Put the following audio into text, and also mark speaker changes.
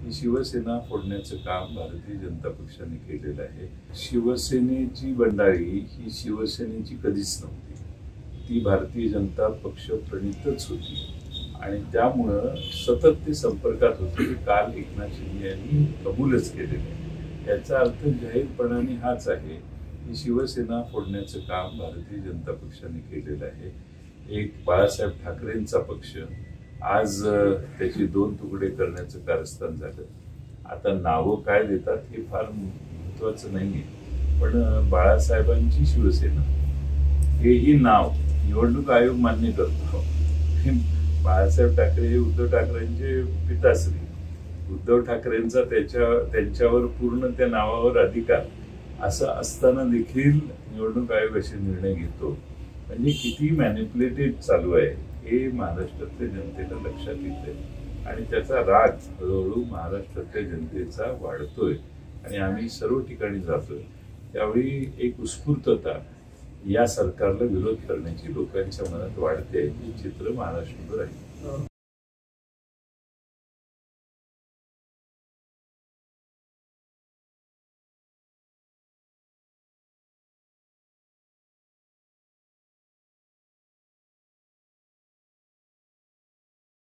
Speaker 1: शिवसेना फोडण्याचं काम भारतीय जनता पक्षाने केलेलं आहे। शिवसेनेची बंडाळी ही शिवसेनेची कधीच नव्हती, ती भारतीय जनता पक्ष प्रणितच होती आणि त्यामुळे सतत ते संपर्कात होते। काल एकनाथ शिंदे यांनी कबूलच केलेले। याचा अर्थ जाहीरपणाने हाच आहे की शिवसेना फोडण्याचं काम भारतीय जनता पक्षाने केलेलं आहे। एक बाळासाहेब ठाकरेंचा पक्ष आज त्याची दोन तुकडे करण्याचं कारस्थान झालं। आता नावं काय देतात हे फार महत्वाचं नाहीये, पण बाळासाहेबांची शिवसेना हेही नाव निवडणूक आयोग मान्य करतो। बाळासाहेब ठाकरे हे उद्धव ठाकरेंचे पिताश्री, उद्धव ठाकरेंचा त्यांच्यावर पूर्ण त्या नावावर अधिकार असं असताना देखील निवडणूक आयोग असे निर्णय घेतो, म्हणजे किती मॅनिप्युलेटेड चालू आहे हे महाराष्ट्रातल्या जनतेला लक्षात येतंय आणि त्याचा राग हळूहळू महाराष्ट्रातल्या जनतेचा वाढतोय आणि आम्ही सर्व ठिकाणी जातोय। त्यावेळी एक उत्स्फूर्तता या सरकारला विरोध करण्याची लोकांच्या मनात वाढते, हे चित्र महाराष्ट्रावर आहे।